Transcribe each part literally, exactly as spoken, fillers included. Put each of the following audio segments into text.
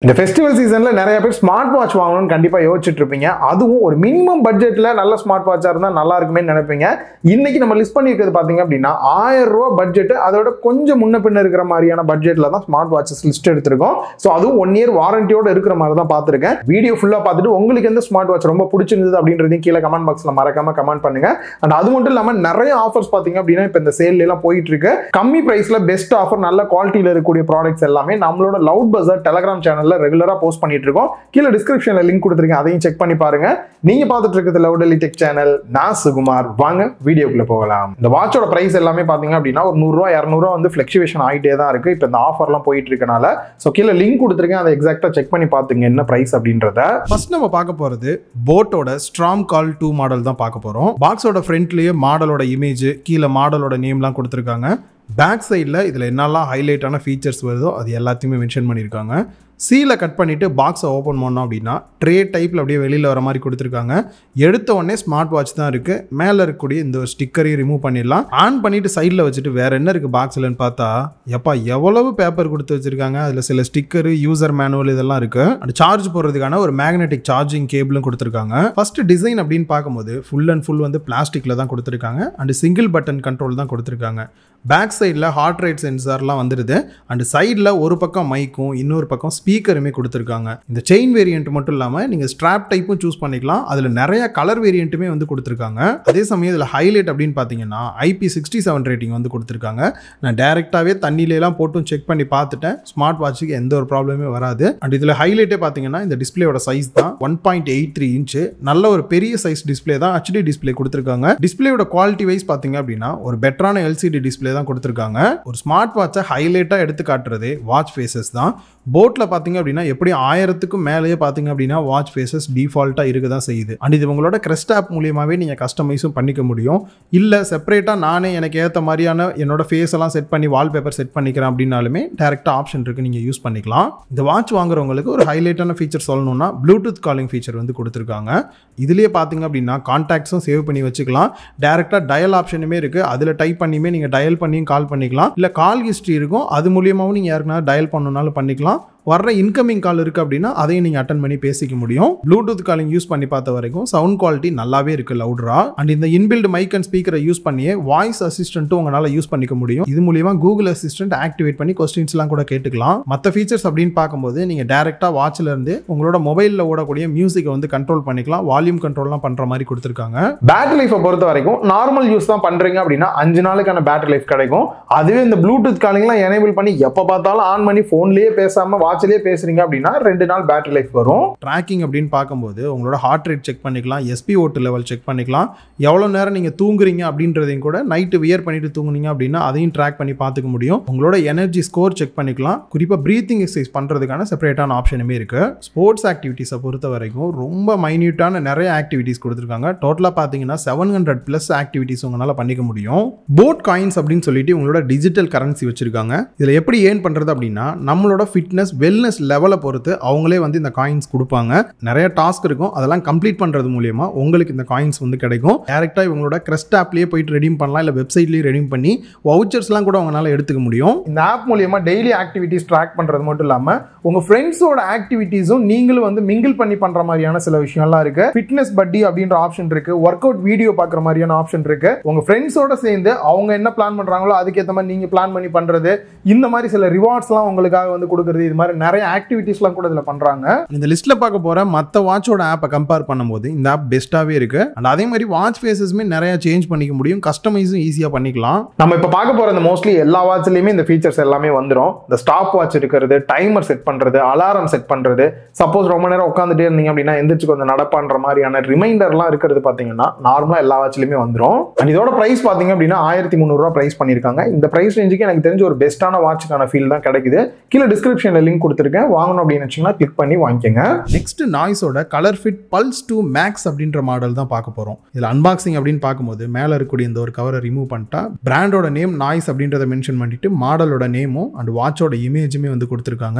இந்த ஃபெஸ்டிவல் சீசன்ல நிறைய பேர் ஸ்மார்ட் வாட்ச் வாங்கணும்னு கண்டிப்பா யோசிச்சுட்டு இருப்பீங்க. அதுவும் ஒரு மினிமம் பட்ஜெட்ல நல்ல ஸ்மார்ட் வாட்சா இருந்தா நல்லா இருக்குமே நினைப்பீங்க. இன்னைக்கு நம்ம லிஸ்ட் பண்ணி இருக்கிறது பாத்தீங்க அப்படின்னா ஆயிரம் ரூபாய் பட்ஜெட், அதோட கொஞ்சம் முன்ன பின்ன இருக்கிற மாதிரியான பட்ஜெட்ல தான் ஸ்மார்ட் வாட்சஸ் லிஸ்ட் எடுத்திருக்கோம். ஸோ அதுவும் ஒன் இயர் வாரண்டியோட இருக்கிற மாதிரி தான் பார்த்துருக்கேன். வீடியோ ஃபுல்லா பார்த்துட்டு உங்களுக்கு எந்த ஸ்மார்ட் வாட்ச் ரொம்ப பிடிச்சிருந்தது அப்படின்றதையும் கீழே கமெண்ட் பாக்ஸ்ல மறக்காம கமெண்ட் பண்ணுங்க. அண்ட் அது மட்டும் இல்லாம நிறைய ஆஃபர்ஸ் பாத்தீங்க அப்படின்னா இப்ப இந்த சேல் எல்லாம் போயிட்டு இருக்கு. கம்மி பிரைஸ்ல பெஸ்ட் ஆஃபர், நல்ல குவாலிட்டியில இருக்கக்கூடிய ப்ராடக்ட்ஸ் எல்லாமே நம்மளோட லவுட் பஜார் டெலிகிராம் சேனல்ல ரெகுலரா போஸ்ட் பண்ணிட்டு இருக்கோம். கீழே டிஸ்கிரிப்ஷன்ல லிங்க் கொடுத்துருக்கேன், அதையும் செக் பண்ணி பாருங்க. நீங்க பார்த்துட்டு இருக்கிறது லவுடலி டெக் சேனல். நான் சுகுமார். வாங்க வீடியோக்குள்ள போகலாம். இந்த வாட்சோட பிரைஸ் எல்லாமே பாத்தீங்க அப்படின்னா ஒரு நூறு ரூபாய் இருநூறு ரூபாய் வந்து ஃபிளக்சுவேஷன் ஆகிட்டே தான் இருக்கு. இப்போ இந்த ஆஃபர்லாம் போயிட்டு இருக்கனால ஸோ கீழே லிங்க் கொடுத்துருக்கேன், அதை எக்ஸாக்டா செக் பண்ணி பாத்துங்க என்ன பிரைஸ் அப்படின்றத. ஃபர்ஸ்ட் நம்ம பார்க்க போறது போட்டோட ஸ்ட்ராம் கால் டூ மாடல் தான் பார்க்க போறோம். பாக்ஸோட ஃப்ரண்ட்லயே மாடலோட இமேஜ், கீழே மாடலோட நேம்லாம் கொடுத்துருக்காங்க. பேக் சைடில் இதில் என்னெல்லாம் ஹைலைட்டான ஃபீச்சர்ஸ் வருதோ அது எல்லாத்தையுமே மென்ஷன் பண்ணியிருக்காங்க. சீலை கட் பண்ணிவிட்டு பாக்ஸை ஓப்பன் பண்ணோம் அப்படின்னா ட்ரே டைப்பில் அப்படியே வெளியில் வர மாதிரி கொடுத்துருக்காங்க. எடுத்த உடனே ஸ்மார்ட் வாட்ச் தான் இருக்குது. மேலே இருக்கக்கூடிய இந்த ஒரு ஸ்டிக்கரையும் ரிமூவ் பண்ணிடலாம். ஆன் பண்ணிவிட்டு சைடில் வச்சுட்டு வேறு என்ன இருக்குது பாக்ஸில்னு பார்த்தா எப்பா எவ்வளவு பேப்பர் கொடுத்து வச்சுருக்காங்க. அதில் சில ஸ்டிக்கரு, யூசர் மேனுவல் இதெல்லாம் இருக்குது. அந்த சார்ஜ் போடுறதுக்கான ஒரு மேக்னெட்டிக் சார்ஜிங் கேபிளும் கொடுத்துருக்காங்க. ஃபர்ஸ்ட் டிசைன் அப்படின்னு பார்க்கும்போது ஃபுல் அண்ட் ஃபுல் வந்து பிளாஸ்டிக்கில் தான் கொடுத்துருக்காங்க. அண்ட் சிங்கிள் பட்டன் கண்ட்ரோல் தான் கொடுத்துருக்காங்க. பேக் சைடில் ஹார்ட் ரேட் சென்சார்லாம் வந்துடுது. அண்ட் சைடில் ஒரு பக்கம் மைக்கும் இன்னொரு பக்கம் ஸ்பீக்கருமே கொடுத்துருக்காங்க. இந்த செயின் வேரியன்ட் மட்டும் இல்லாமல் நீங்கள் ஸ்ட்ராப் டைப்பும் சூஸ் பண்ணிக்கலாம். அதில் நிறைய கலர் வேரியண்ட்டுமே வந்து கொடுத்துருக்காங்க. அதே சமயம் இதில் ஹைலைட் அப்படின்னு பார்த்தீங்கன்னா I P sixty seven rating வந்து கொடுத்துருக்காங்க. நான் டேரெக்டாகவே தண்ணியிலலாம் போட்டும் செக் பண்ணி பார்த்துட்டேன். ஸ்மார்ட் வாட்சுக்கு எந்த ஒரு ப்ராப்ளமே வராது. அண்ட் இதில் ஹைலைட்டே பார்த்தீங்கன்னா இந்த டிஸ்பிளேயோட சைஸ் தான் one point eight three inch. நல்ல ஒரு பெரிய சைஸ் டிஸ்பிளே தான். ஹெச்டி டிஸ்பிளே கொடுத்துருக்காங்க. டிஸ்பிளேயோட குவாலிட்டி வைஸ் பார்த்தீங்க அப்படின்னா ஒரு பெட்டரான எல்சிடி டிஸ்பிளே தான் கொடுத்துருக்காங்க. ஒரு ஸ்மார்ட் வாட்சை ஹைலைட்டாக எடுத்து காட்டுறதே வாட்ச் ஃபேஸஸ் தான். போட்ல பாத்தீங்க அப்படின்னா எப்படி ஆயிரத்துக்கும் மேலேயே பாத்தீங்க அப்படின்னா வாட்ச் ஃபேஸஸ் டிஃபால்ட்டா இருக்க தான் செய்யுது. அண்ட் இது உங்களோட கிரெஸ்ட் ஆப் மூலியமாவே நீங்க கஸ்டமைஸும் பண்ணிக்க முடியும். இல்ல செப்பரேட்டா நானே எனக்கு ஏற்ற மாதிரியான என்னோட ஃபேஸ் எல்லாம் செட் பண்ணி வால்பேப்பர் செட் பண்ணிக்கிறேன் அப்படின்னாலுமே டைரக்டா ஆப்ஷன் இருக்கு, நீங்க யூஸ் பண்ணிக்கலாம். இந்த வாட்ச் வாங்குறவங்களுக்கு ஒரு ஹைலைட்டான ஃபீச்சர் சொல்லணும்னா ப்ளூடூத் காலிங் ஃபீச்சர் வந்து கொடுத்துருக்காங்க. இதுலயே பாத்தீங்க அப்படின்னா கான்டாக்ட்ஸும் சேவ் பண்ணி வச்சுக்கலாம். டைரக்டா டயல் ஆப்ஷனுமே இருக்கு. அதுல டைப் பண்ணியுமே நீங்க டயல் பண்ணியும் கால் பண்ணிக்கலாம். இல்ல கால் ஹிஸ்டரி இருக்கும், அது மூலியமாவும் நீங்க யாருக்குன்னா டயல் பண்ணணும்னாலும் பண்ணிக்கலாம். வர்ற இன்கமிங் கால் இருக்கு அப்படின்னா அதையும் நீங்க அட்டன் பண்ணி பேசிக்க முடியும். ப்ளூடூத் காலிங் யூஸ் பண்ணி பார்த்த வரைக்கும் சவுண்ட் குவாலிட்டி நல்லாவே இருக்கு லவுடரா. அண்ட் இந்த இன்பில்ட் மைக் அண்ட் ஸ்பீக்கரை யூஸ் பண்ணியே வாய்ஸ் அசிஸ்டன்ட்டும் உங்களால யூஸ் பண்ணிக்க முடியும். இது மூலியமா கூகுள் அசிஸ்டன்ட் ஆக்டிவேட் பண்ணி கொஸ்டின்ஸ் எல்லாம் கூட கேட்டுக்கலாம். மற்ற ஃபீச்சர்ஸ் அப்படின்னு பார்க்கும்போது நீங்க டைரக்டா வாட்ச்ல இருந்து உங்களோட மொபைல்ல ஓடக்கூடிய மியூசிக்கை வந்து கண்ட்ரோல் பண்ணிக்கலாம். வால்யூம் கண்ட்ரோல்லாம் பண்ற மாதிரி கொடுத்துருக்காங்க. பேட்டரி லைஃபை பொறுத்த வரைக்கும் நார்மல் யூஸ் தான் பண்றீங்க அப்படின்னா அஞ்சு நாளுக்கான பேட்டரி லைஃப் கிடைக்கும். அதுவே இந்த ப்ளூடூத் காலிங்லாம் எனேபிள் பண்ணி எப்ப பார்த்தாலும் ஆன் பண்ணி போன்லயே பேசாம வாட்ச்லயே பேசுறீங்க அப்படின்னா ரெண்டு நாள் பேட்டரி லைஃப் வரும். ட்ராக்கிங் அப்படின்னு பார்க்கும்போது உங்களோட ஹார்ட் ரேட் செக் பண்ணிக்கலாம், எஸ்பி ஓட்டு லெவல் செக் பண்ணிக்கலாம், எவ்வளவு நேரம் நீங்க தூங்குறீங்க அப்படின்றதையும் கூட நைட்டு வியர் பண்ணிட்டு தூங்குனீங்க அப்படின்னா அதையும் ட்ராக் பண்ணி பார்த்துக்க முடியும். உங்களோட எனர்ஜி ஸ்கோர் செக் பண்ணிக்கலாம். குறிப்பா பிரீத்திங் எக்ஸசைஸ் பண்றதுக்கான செப்பரேட்டான ஆப்ஷனுமே இருக்கு. ஸ்போர்ட்ஸ் ஆக்டிவிட்டிஸை பொறுத்த வரைக்கும் ரொம்ப மைன்யூட்டான நிறைய ஆக்டிவிட்டிஸ் கொடுத்துருக்காங்க. டோட்டலா பாத்தீங்கன்னா செவன் ஹண்ட்ரட் பிளஸ் ஆக்டிவிட்டிஸ் உங்களால பண்ணிக்க முடியும். போட் காயின்ஸ் அப்படின்னு சொல்லிட்டு உங்களோட டிஜிட்டல் கரன்சி வச்சிருக்காங்க. இதுல எப்படி ஏர்ன் பண்றது அப்படின்னா நம்மளோட ஃபிட்னஸ் வெல்னஸ் லெவலை பொறுத்து அவங்களே வந்து இந்த காயின்ஸ் கொடுப்பாங்க. நிறைய டாஸ்க் இருக்கும், அதெல்லாம் கம்ப்ளீட் பண்றது மூலியமா உங்களுக்கு இந்த காயின்ஸ் வந்து கிடைக்கும். டைரக்டா இவங்களோட கிரெஸ்ட் ஆப்லயே போயிட்டு ரெடீம் பண்ணலாம், இல்ல வெப்சைட்லயே ரெடீம் பண்ணி வவுச்சர்ஸ்லாம் கூட உங்களால எடுத்துக்க முடியும். இந்த ஆப் மூலியமா டெய்லி ஆக்டிவிட்டிஸ் ட்ராக் பண்றது மட்டும் இல்லாம உங்க ஃப்ரெண்ட்ஸோட ஆக்டிவிட்டிஸும் நீங்களும் வந்து மிங்கிள் பண்ணி பண்ற மாதிரியான சில விஷயம்லாம் இருக்கு. ஃபிட்னஸ் பட்டி அப்படின்ற ஆப்ஷன் இருக்கு, ஒர்க் அவுட் வீடியோ பாக்குற மாதிரியான ஆப்ஷன் இருக்கு. உங்க ஃப்ரெண்ட்ஸோட சேர்ந்து அவங்க என்ன பிளான் பண்றாங்களோ அதுக்கேற்ற மாதிரி நீங்க பிளான் பண்ணி பண்றது, இந்த மாதிரி சில ரிவார்ட்ஸ்லாம் உங்களுக்காக வந்து கொடுக்கறது, இது மாதிரி நிறைய ஆக்டிவிட்டிஸ்லாம் கூட இதுல பண்றாங்க. இந்த லிஸ்ட்ல பார்க்க போற மத்த வாட்சோட ஆப்பை கம்பேர் பண்ணும்போது இந்த ஆப் பெஸ்ட்டாவே இருக்கு. அண்ட் அதே மாதிரி வாட்ச் ஃபேஸஸ்மே நிறைய சேஞ்ச் பண்ணிக்க முடியும், கஸ்டமைஸும் ஈஸியா பண்ணிக்கலாம். நம்ம இப்ப பார்க்க போற இந்த மோஸ்ட்லி எல்லா வாட்ச்லயுமே இந்த ஃபீச்சர்ஸ் எல்லாமே வந்துடும். இந்த ஸ்டாப் வாட்ச் இருக்கிறது, டைமர் செட் பண்றது, அலாரம் செட் பண்றது, சப்போஸ் ரொம்ப நேரம் உட்காந்துட்டே இருந்தீங்க அப்படின்னா எந்திரிச்சு கொஞ்சம் நடப்பான்ற மாதிரியான ரிமைண்டர்லாம் இருக்கிறது பாத்தீங்கன்னா நார்மலா எல்லா வாட்ச்லயுமே வந்துடும். அண்ட் இதோட பிரைஸ் பாத்தீங்க அப்படின்னா ஆயிரத்தி முந்நூறு ரூபாய் பிரைஸ் பண்ணிருக்காங்க. இந்த பிரைஸ் ரேஞ்சுக்கு எனக்கு தெரிஞ்ச ஒரு பெஸ்டான வாட்சுக்கான ஃபீல் தான் கிடைக்குது. கீழே டிஸ்கிரிப்ஷன்ல லிங்க் கொடுத்துருக்கேன், வாங்கணும் அப்படின்னு கிளிக் பண்ணி வாங்கிக்கங்க. நெக்ஸ்ட் நாய்ஸோட ColorFit Pulse two Max அப்படின்ற மாடல் தான் பார்க்க போறோம். இதுல அன்பாக்சிங் அப்படின்னு பார்க்கும்போது மேல இருக்கக்கூடிய இந்த ஒரு கவரை ரிமூவ் பண்ணிட்டா பிராண்டோட நேம் நாய்ஸ் அப்படின்றத மென்ஷன் பண்ணிட்டு மாடலோட நேமும் அண்ட் வாட்சோட இமேஜுமே வந்து கொடுத்துருக்காங்க.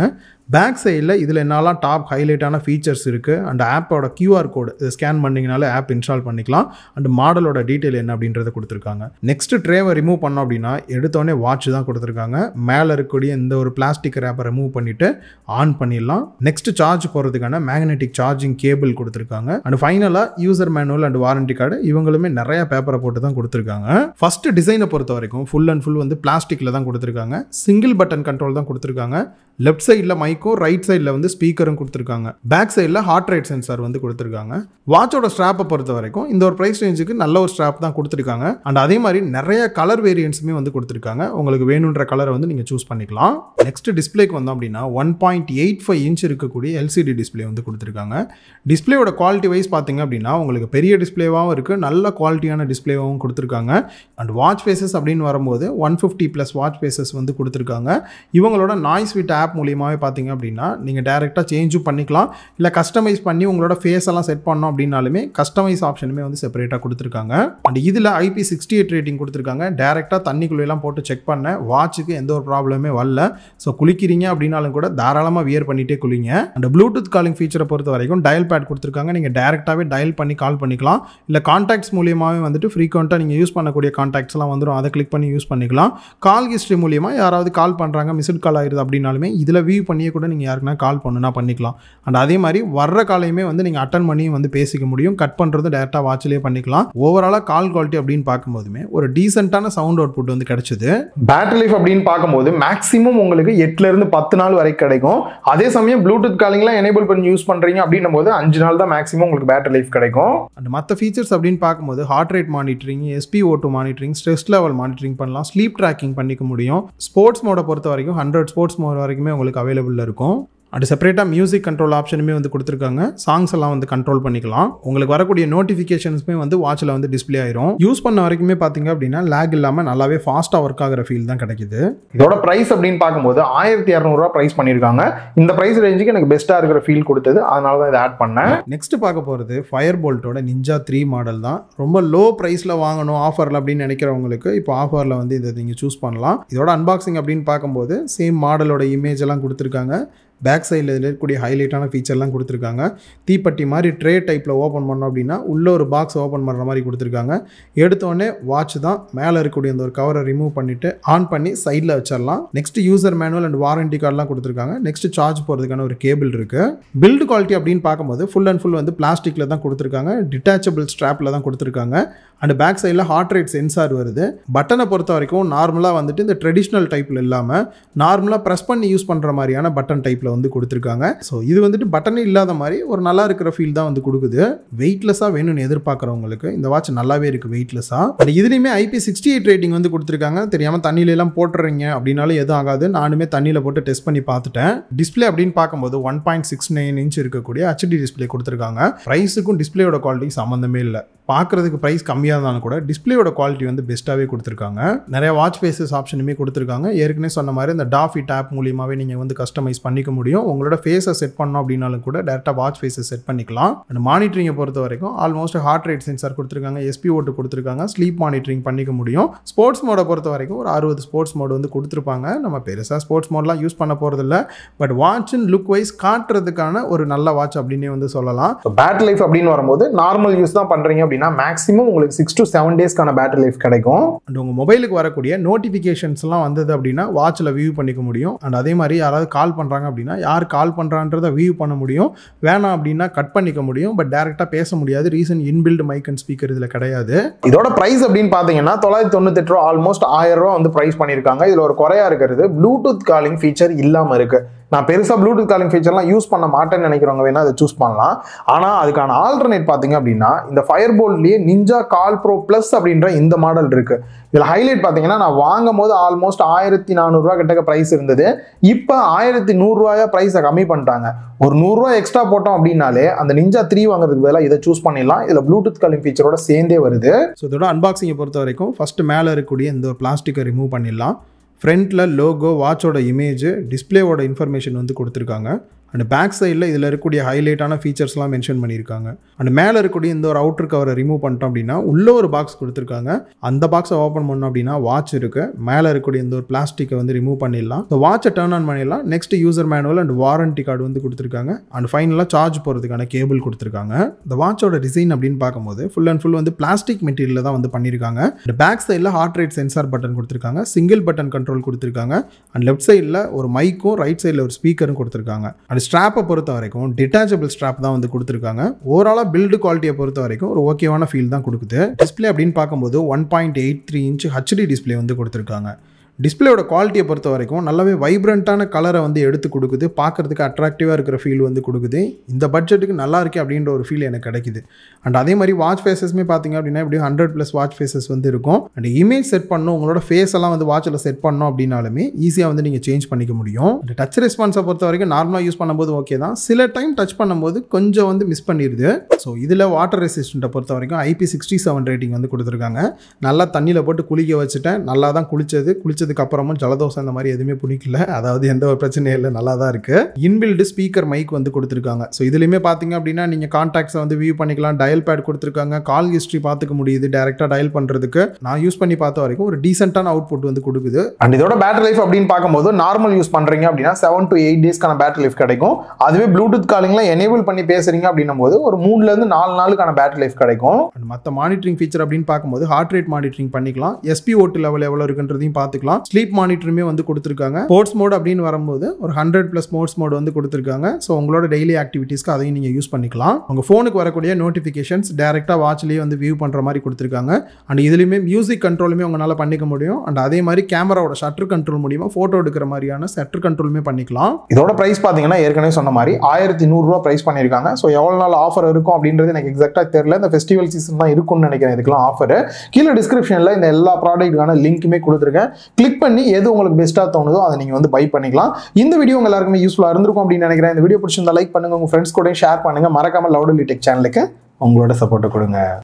பேக் சைடில் இதில் என்னெல்லாம் டாப் ஹைலைட்டான ஃபீச்சர்ஸ் இருக்குது அண்ட் ஆப்போட கியூஆர் கோடு இதை ஸ்கேன் பண்ணிங்கனாலே ஆப் இன்ஸ்டால் பண்ணிக்கலாம் அண்ட் மாடலோட டீட்டெயில் என்ன அப்படின்றத கொடுத்துருக்காங்க. நெக்ஸ்ட் ட்ரேவை ரிமூவ் பண்ணோம் அப்படின்னா எடுத்தோடனே வாட்ச் தான் கொடுத்துருக்காங்க. மேலே இருக்கக்கூடிய இந்த ஒரு பிளாஸ்டிக் ரேப்பை ரிமூவ் பண்ணிவிட்டு ஆன் பண்ணிடலாம். நெக்ஸ்ட் சார்ஜ் போகிறதுக்கான மேக்னெட்டிக் சார்ஜிங் கேபிள் கொடுத்துருக்காங்க. அண்ட் ஃபைனலாக user manual and warranty card இவங்களுமே நிறைய பேப்பரை போட்டு தான் கொடுத்துருக்காங்க. ஃபர்ஸ்ட் டிசைனை பொறுத்த வரைக்கும் ஃபுல் அண்ட் ஃபுல் வந்து பிளாஸ்டிக்கில் தான் கொடுத்துருக்காங்க. சிங்கிள் பட்டன் கண்ட்ரோல் தான் கொடுத்துருக்காங்க. லெஃப்ட் சைடில் மைக்கும் ரைட் சைடில் வந்து ஸ்பீக்கரும் கொடுத்துருக்காங்க. பேக் சைடில் ஹார்ட் ரேட் சென்சார் வந்து கொடுத்துருக்காங்க. வாட்சோட ஸ்ட்ராப்பை பொறுத்த வரைக்கும் இந்த ஒரு ப்ரைஸ் ரேஞ்சுக்கு நல்ல ஒரு ஸ்ட்ராப் தான் கொடுத்துருக்காங்க. அண்ட் அதே மாதிரி நிறைய கலர் வேரியன்ஸுமே வந்து கொடுத்துருக்காங்க. உங்களுக்கு வேணுன்ற கலரை வந்து நீங்கள் சூஸ் பண்ணிக்கலாம். நெக்ஸ்ட் டிஸ்பிளேக்கு வந்தோம் அப்படின்னா one point eight five inch இருக்கக்கூடிய எல்சிடி டிஸ்பிளே வந்து கொடுத்துருக்காங்க. டிஸ்பிளேயோட குவாலிட்டி வைஸ் பார்த்தீங்க அப்படின்னா உங்களுக்கு பெரிய டிஸ்பிளேவாகவும் இருக்குது, நல்ல குவாலிட்டியான டிஸ்பிளேவாகவும் கொடுத்துருக்காங்க. அண்ட் வாட்ச் ஃபேஸஸ் அப்படின்னு வரும்போது one fifty plus watch faces வந்து கொடுத்துருக்காங்க. இவங்களோட நாய்ஸ் வித் ஆப் மூலியமாகவே பார்த்தீங்க அப்படின்னா நீங்கள் டேரெக்டாக சேஞ்சும் பண்ணிக்கலாம், இல்லை கஸ்டமைஸ் பண்ணி உங்களோட ஃபேஸ் எல்லாம் செட் பண்ணோம் அப்படின்னாலுமே கஸ்டமைஸ் ஆப்ஷனுமே வந்து செப்பரேட்டாக கொடுத்துருக்காங்க. அண்ட் இதில் ஐபி சிக்ஸ்டி எயிட் ரேட்டிங் கொடுத்துருக்காங்க. டேரெக்டாக தண்ணிக்குள்ளெல்லாம் போட்டு செக் பண்ண வாட்சுக்கு எந்த ஒரு ப்ராப்ளமே வரல. ஸோ குளிக்கிறீங்க அப்படின்னாலும் கூட தாராளமாக வியர் பண்ணிகிட்டே குளிங்க. அண்ட் ப்ளூடூத் காலிங் ஃபீச்சரை பொறுத்த வரைக்கும் டயல் பேட் கொடுத்துருக்காங்க. நீங்கள் டேரெக்டாகவே டயல் பண்ணி கால் பண்ணிக்கலாம், இல்லை கான்டாக்ட்ஸ் மூலியமாகவே வந்துட்டு ஃப்ரீக்வெண்ட்டாக நீங்கள் யூஸ் பண்ணக்கூடிய கான்டாக்ட்ஸ்லாம் வந்துடும், அதை கிளிக் பண்ணி யூஸ் பண்ணிக்கலாம். கால் ஹிஸ்ட்ரி மூலியமாக யாராவது கால் பண்ணுறாங்க, மிஸ்ட் கால் ஆகிடுது அப்படின்னாலுமே இதில் வியூ பண்ணியே கூட நீங்கள் யாருக்குன்னா கால் பண்ணுனா பண்ணிக்கலாம். அண்ட் அதே மாதிரி வர்ற காலையுமே வந்து நீங்கள் அட்டன் பண்ணி வந்து பேசிக்க முடியும். கட் பண்ணுறது டேரெக்டாக வாட்சிலே பண்ணிக்கலாம். ஓவராலாக கால் குவாலிட்டி அப்படின்னு பார்க்கும்போதுமே ஒரு டீசென்ட்டான சவுண்ட் அவுட்புட் வந்து கிடைச்சது. பேட்டரி லைஃப் அப்படின்னு பார்க்கும்போது மேக்ஸிமம் உங்களுக்கு எட்டுல இருந்து பத்து நாள் வரைக்கும் கிடைக்கும். அதே சமயம் ப்ளூடூத் காலிங்லாம் எனேபிள் பண்ணி யூஸ் பண்ணுறீங்க அப்படின்னும் போது அஞ்சு நாள் தான் மேக்ஸிமம் உங்களுக்கு பேட்டரி லைஃப் கிடைக்கும். அண்ட் மற்ற ஃபீச்சர்ஸ் அப்படின்னு பார்க்கும்போது heart rate monitoring, S P O two monitoring, stress level monitoring பண்ணலாம், ஸ்லீப் ட்ராக்கிங் பண்ணிக்க முடியும். ஸ்போர்ட்ஸ் மோட பொறுத்த வரைக்கும் ஹண்ட்ரட் ஸ்போர்ட்ஸ் மோட் வரைக்குமே உங்களுக்கு அவைலபிள் இருக்கும். அண்ட் செப்பரேட்டாக மியூசிக் கண்ட்ரோல் ஆப்ஷனுமே வந்து கொடுத்துருக்காங்க. சாங்ஸ் எல்லாம் வந்து கண்ட்ரோல் பண்ணிக்கலாம். உங்களுக்கு வரக்கூடிய நோட்டிஃபிகேஷன்ஸுமே வந்து வாட்சில் வந்து டிஸ்பிளே ஆயிரும். யூஸ் பண்ண வரைக்குமே பார்த்தீங்க அப்படின்னா லேக் இல்லாமல் நல்லாவே ஃபாஸ்ட்டாக ஒர்க் ஆகிற ஃபீல் தான் கிடைக்குது. இதோட ப்ரைஸ் அப்படின்னு பார்க்கும்போது ஆயிரத்தி இரநூறுவா ப்ரைஸ் பண்ணியிருக்காங்க. இந்த ப்ரைஸ் ரேஞ்சுக்கு எனக்கு பெஸ்ட்டாக இருக்கிற ஃபீல் கொடுத்தது, அதனால தான் இதை ஆட் பண்ணேன். நெக்ஸ்ட் பார்க்க போகிறது ஃபயர் போல்ட்டோட நிஞ்சா த்ரீ மாடல் தான். ரொம்ப லோ ப்ரைஸில் வாங்கணும் ஆஃபரில் அப்படின்னு நினைக்கிறவங்களுக்கு இப்போ ஆஃபரில் வந்து இதை நீங்கள் சூஸ் பண்ணலாம். இதோட அன்பாக்சிங் அப்படின்னு பார்க்கும்போது சேம் மாடலோட இமேஜ் எல்லாம் கொடுத்துருக்காங்க. பேக் சைடில் இதில் இருக்கக்கூடிய ஹைலைட்டான ஃபீச்சர்லாம் கொடுத்துருக்காங்க. தீப்பெட்டி மாதிரி ட்ரே டைப்பில் ஓப்பன் பண்ணோம் அப்படின்னா உள்ள ஒரு பாக்ஸ் ஓப்பன் பண்ணுற மாதிரி கொடுத்துருக்காங்க. எடுத்தோடனே வாட்ச் தான், மேலே இருக்கக்கூடிய அந்த ஒரு கவரை ரிமூவ் பண்ணிவிட்டு ஆன் பண்ணி சைடில் வச்சிடலாம். Next user manual and warranty கார்டெலாம் கொடுத்துருக்காங்க. நெக்ஸ்ட் சார்ஜ் போகிறதுக்கான ஒரு கேபிள் இருக்குது. பில்டு குவாலிட்டி அப்படின்னு பார்க்கும்போது ஃபுல் அண்ட் ஃபுல் வந்து பிளாஸ்டிக்கில் தான் கொடுத்துருக்காங்க. டிட்டாச்சபிள் ஸ்ட்ராப்பில் தான் கொடுத்துருக்காங்க. அண்ட் பேக் சைடில் ஹார்ட் ரேட் சென்சார் வருது. பட்டனை பொறுத்த வரைக்கும் நார்மலாக வந்துட்டு இந்த ட்ரெடிஷ்னல் டைப்பில் இல்லாமல் நார்மலாக ப்ரெஸ் பண்ணி யூஸ் பண்ணுற மாதிரியான பட்டன் டைப்பில் வந்து கொடுத்துருக்காங்க. ஸோ இது வந்துட்டு பட்டனே இல்லாத மாதிரி ஒரு நல்லா இருக்கிற ஃபீல் தான் வந்து கொடுக்குது. வெயிட்லெஸ்ஸாக வேணும்னு எதிர்பார்க்குறவங்களுக்கு இந்த வாட்ச் நல்லாவே இருக்குது வெயிட்லெஸ்ஸாக. அண்ட் இதுலேயுமே ஐபி சிக்ஸ்டி எயிட் ரேட்டிங் வந்து கொடுத்துருக்காங்க. தெரியாமல் தண்ணியிலலாம் போட்டுறீங்க அப்படின்னாலும் எதுவும் ஆகாது. நானுமே தண்ணியில் போட்டு டெஸ்ட் பண்ணி பார்த்துட்டேன். டிஸ்பிளே அப்படின்னு பார்க்கும்போது one point six nine inch இருக்கக்கூடிய ஹெச்டி டிஸ்பிளே கொடுத்துருக்காங்க. ப்ரைஸுக்கும் டிஸ்பிளேயோட குவாலிட்டி சம்மந்தமே இல்லை. பார்க்குறதுக்கு ப்ரைஸ் கம்மியாக இருந்தாலும் கூட டிஸ்பிளேயோட குவாலிட்டி வந்து பெஸ்ட்டாகவே கொடுத்துருக்காங்க. நிறைய வாட்ச் ஃபேஸஸ் ஆப்ஷனுமே கொடுத்துருக்காங்க. ஏற்கனவே சொன்ன மாதிரி இந்த டாஃபி டேப் மூலியமாகவே நீங்கள் வந்து கஸ்டமைஸ் பண்ணிக்க முடியும். உங்களோட ஃபேஸை செட் பண்ணோம் அப்படின்னாலும் கூட டேரெக்டாக வாட்ச் ஃபேஸை செட் பண்ணிக்கலாம். அண்ட் மானிட்டரிங்கை பொறுத்த வரைக்கும் ஆல்மோஸ்ட் ஹார்ட் ரேட் சென்சார் கொடுத்துருக்காங்க, எஸ்பி ஓட்டு கொடுத்துருக்காங்க, ஸ்லீப் மானிட்டரிங் பண்ணிக்க முடியும். ஸ்போர்ட்ஸ் மோடை பொறுத்த வரைக்கும் ஒரு அறுபது ஸ்போர்ட்ஸ் மோடு வந்து கொடுத்துருப்பாங்க. நம்ம பெருசாக ஸ்போர்ட்ஸ் மோட்லாம் யூஸ் பண்ண போகிறதில்ல. பட் வாட்சின் லுக் வைஸ் காட்டுறதுக்கான ஒரு நல்ல வாட்ச் அப்படின்னே வந்து சொல்லலாம். பேட்டரி லைஃப் அப்படின்னு வரும்போது நார்மல் யூஸ் தான் பண்ணுறீங்க அப்படின்னா மேக்ஸிமம் உங்களுக்கு சிக்ஸ் டு செவன் டேஸ்க்கான பேட்டரி லைஃப் கிடைக்கும். அண்ட் உங்கள் மொபைலுக்கு வரக்கூடிய நோட்டிஃபிகேஷன்ஸ்லாம் வந்தது அப்படின்னா வாட்சில் வியூ பண்ணிக்க முடியும். அண்ட் அதே மாதிரி யாராவது கால் பண்ணுறாங்க அப்படின்னா யார் கால் பண்ணுறான்றதை வியூ பண்ண முடியும். வேணாம் அப்படின்னா கட் பண்ணிக்க முடியும். பட் டேரெக்டாக பேச முடியாது. Reason inbuilt mic and speaker இதில் கிடையாது. இதோட பிரைஸ் அப்படின்னு பார்த்தீங்கன்னா தொள்ளாயிரத்தி தொண்ணூத்தி எட்டு ரூபா ஆல்மோஸ்ட் ஆயிரம் ரூபா வந்து பிரைஸ் பண்ணியிருக்காங்க. இதில் ஒரு குறையா இருக்கிறது ப்ளூடூத் காலிங் ஃபீச்சர் இல்லாமல் இருக்கு. நான் பெருசாக ப்ளூடூத் காலிங் ஃபீச்சர்லாம் யூஸ் பண்ண மாட்டேன்னு நினைக்கிறவங்க வேணா அதை சூஸ் பண்ணலாம். ஆனால் அதுக்கான ஆல்டர்னேட் பார்த்தீங்க அப்படின்னா இந்த ஃபயர் போல்ட்லேயே நிஞ்சா கால் ப்ரோ ப்ளஸ் அப்படின்ற இந்த மாடல் இருக்கு. இதில் ஹைலைட் பார்த்தீங்கன்னா நான் வாங்கும் போது ஆல்மோஸ்ட் ஆயிரத்தி நானூறுரூவா கிட்ட ப்ரைஸ் இருந்தது. இப்போ ஆயிரத்தி நூறுரூவாயா ப்ரைஸை கம்மி பண்ணிட்டாங்க. ஒரு நூறுரூவா எக்ஸ்ட்ரா போட்டோம் அப்படின்னாலே அந்த நிஞ்சா த்ரீ வாங்குறதுக்கு பதிலாக இதை சூஸ் பண்ணிடலாம். இதில் ப்ளூடூத் காலிங் ஃபீச்சரோட சேர்ந்தே வருது. ஸோ இதோட அன்பாக்சிங்கை பொறுத்த வரைக்கும் ஃபர்ஸ்ட் மேலே இருக்கக்கூடிய இந்த ஒரு பிளாஸ்டிக்கை ரிமூவ் பண்ணிடலாம். ஃப்ரண்ட்டில் லோகோ, வாட்சோட இமேஜ், டிஸ்பிளேவோட இன்ஃபர்மேஷன் வந்து கொடுத்துருக்காங்க. அண்ட் பேக் சைடில் இதில் இருக்கக்கூடிய ஹைலைட்டான ஃபீச்சர்ஸ்லாம் மென்ஷன் பண்ணியிருக்காங்க. அண்ட் மேலே இருக்கக்கூடிய இந்த ஒரு அவுட்டர் கவரை ரிமூவ் பண்ணிட்டோம் அப்படின்னா உள்ள ஒரு பாக்ஸ் கொடுத்துருக்காங்க. அந்த பாக்ஸை ஓப்பன் பண்ணோம் அப்படின்னா வாட்ச் இருக்கு. மேலே இருக்கக்கூடிய இந்த ஒரு பிளாஸ்டிக்கை வந்து ரிமூவ் பண்ணிடலாம். இந்த வாட்சை டர்ன் ஆன் பண்ணிடலாம். Next user manual and warranty card வந்து கொடுத்துருக்காங்க. அண்ட் ஃபைனலாக சார்ஜ் போகிறதுக்கான கேபிள் கொடுத்துருக்காங்க. இந்த வாட்சோட டிசைன் அப்படின்னு பார்க்கும்போது ஃபுல் அண்ட் ஃபுல் வந்து பிளாஸ்டிக் மெட்டீரியல் தான் வந்து பண்ணியிருக்காங்க. அண்ட் பேக் சைடில் ஹார்ட் ரேட் சென்சார் பட்டன் கொடுத்துருக்காங்க. சிங்கிள் பட்டன் கண்ட்ரோல் கொடுத்துருக்காங்க. அண்ட் லெஃப்ட் சைடில் ஒரு மைக்கும் ரைட் சைடில் ஒரு ஸ்பீக்கரும் கொடுத்துருக்காங்க. அண்ட் ஸ்ட்ராப்பை பொறுத்த வரைக்கும் டிட்டாச்சபிள் ஸ்ட்ராப் தான் வந்து கொடுத்துருக்காங்க. ஓவராலாக பில்டு குவாலிட்டியை பொறுத்த வரைக்கும் ஒரு ஓகேவான ஃபீல் தான் கொடுக்குது. டிஸ்பிளே அப்படின்னு பார்க்கும்போது one point eight three inch HD display வந்து கொடுத்துருக்காங்க. டிஸ்பிளேயோட குவாலிட்டியை பொறுத்த வரைக்கும் நல்லாவே வைப்ரண்ட்டான கலரை வந்து எடுத்து கொடுக்குது. பார்க்குறதுக்கு அட்ராக்டிவாக இருக்கிற ஃபீல் வந்து கொடுக்குது. இந்த பட்ஜெட்டுக்கு நல்லா இருக்கே அப்படின்ற ஒரு ஃபீல் எனக்கு கிடைக்குது. அண்ட் அதே மாதிரி வாட்ச் ஃபேஸஸ்மே பார்த்தீங்க அப்படின்னா இப்படி ஹண்ட்ரட் ப்ளஸ் வாட்ச் ஃபேஸஸ் வந்து இருக்கும். அண்ட் இமேஜ் செட் பண்ணணும், உங்களோட ஃபேஸ் எல்லாம் வந்து வாட்சில் செட் பண்ணணும் அப்படின்னாலுமே ஈஸியாக வந்து நீங்கள் சேஞ்ச் பண்ணிக்க முடியும். அண்ட் டச் ரெஸ்பான்ஸை பொறுத்த வரைக்கும் நார்மலாக யூஸ் பண்ணும்போது ஓகே தான். சில டைம் டச் பண்ணும்போது கொஞ்சம் வந்து மிஸ் பண்ணிடுது. ஸோ இதில் வாட்டர் ரெசிஸ்டண்ட்டை பொறுத்த வரைக்கும் ஐபி சிக்ஸ்டி செவன் ரேட்டிங் வந்து கொடுத்துருக்காங்க. நல்லா தண்ணியில் போட்டு குளிக்க வச்சுட்டேன். நல்லா தான் குளிச்சது. குளிச்சதுக்கு அப்புறமும் ஜலதோஷம் இந்த மாதிரி எதுவுமே பிடிக்கல. அதாவது எந்த ஒரு பிரச்சனையும் இல்லை, நல்லா தான் இருக்கு. இன்பில்டு ஸ்பீக்கர் மைக் வந்து கொடுத்துருக்காங்க. ஸோ இதுலையுமே பார்த்தீங்க அப்படின்னா நீங்கள் கான்டாக்ட்ஸை வந்து வியூ பண்ணிக்கலாம். டயல் பேட் கொடுத்துருக்காங்க. கால் ஹிஸ்ட்ரி பார்த்துக்க முடியுது டேரெக்டாக டயல் பண்ணுறதுக்கு. நான் யூஸ் பண்ணி பார்த்த வரைக்கும் ஒரு டீசென்ட்டான அவுட்புட் வந்து கொடுக்குது. அண்ட் இதோட பேட்டரி லைஃப் அப்படின்னு பார்க்கும்போது நார்மல் யூஸ் பண்ணுறீங்க அப்படின்னா செவன் டு எயிட் டேஸ்க்கான பேட்டரி லைஃப் கிடைக்கும். அதுவே ப்ளூடூத் காலிங்லாம் எனேபிள் பண்ணி பேசுறீங்க அப்படின்னும் போது ஒரு மூணுலேருந்து நாலு நாளுக்கான பேட்டரி லைஃப் கிடைக்கும். அண்ட் மற்ற மானிட்டரிங் ஃபீச்சர் அப்படின்னு பார்க்கும்போது ஹார்ட் ரேட் மானிட்டரிங் பண்ணிக்கலாம். எஸ்பி ஓட்டு லெவல் எவ்வளோ இருக்குன்றதையும் பார்த்துக்கலாம். ஸ்லீப் மானிட்டருமே வந்து கொடுத்துருக்காங்க. ஸ்போர்ட்ஸ் மோட் அப்படின்னு வரும்போது ஒரு ஹண்ட்ரட் பிளஸ் ஸ்போர்ட்ஸ் மோட் வந்து கொடுத்துருக்காங்க. ஸோ உங்களோட டெய்லி ஆக்டிவிட்டீஸ்க்கு அதையும் நீங்கள் யூஸ் பண்ணிக்கலாம். உங்கள் ஃபோனுக்கு வரக்கூடிய நோட்டிஃபிகேஷன்ஸ் டேரெக்டாக வாட்ச்லேயே வந்து வியூ பண்ணுற மாதிரி கொடுத்துருக்காங்க. அண்ட் இதுலையுமே மியூசிக் கண்ட்ரோலுமே உங்களால் பண்ணிக்க முடியும். அண்ட் அதே மாதிரி கேமராவோட ஷட்டர் கண்ட்ரோல் மூலியமாக ஃபோட்டோ எடுக்கிற மாதிரியான ஷட்டர் கண்ட்ரோலுமே பண்ணிக்கலாம். இதோட ப்ரைஸ் பார்த்தீங்கன்னா ஏற்கனவே சொன்ன மாதிரி ஆயிரத்தி நூறுரூவா ப்ரைஸ் பண்ணியிருக்காங்க. ஸோ எவ்வளோ நாள் ஆஃபர் இருக்கும் அப்படின்றது எனக்கு எக்ஸாக்டாக தெரியல. இந்த ஃபெஸ்டிவல் சீசன் தான் இருக்கும்னு நினைக்கிறேன் இதுக்கெல்லாம் ஆஃபர். கீழே டிஸ்கிரிப்ஷனில் இந்த எல்லா ப்ராடக்ட்டுக்கான லிங்க்குமே கொடுத்துருக்கேன். கிளிக் பண்ணி எது உங்களுக்கு பெஸ்ட்டாக தோணுதோ அதை நீங்கள் வந்து பை பண்ணிக்கலாம். இந்த வீடியோ உங்க எல்லாருக்குமே யூஸ்ஃபுல்லாக இருந்திருக்கும் அப்படின்னு நினைக்கிறேன். இந்த வீடியோ பிடிச்சிருந்தா லைக் பண்ணுங்க, உங்க ஃப்ரெண்ட்ஸ் கூட ஷேர் பண்ணுங்க. மறக்காம லவுடலி டெக் சேனலுக்கு உங்களோட சப்போர்ட் கொடுங்க.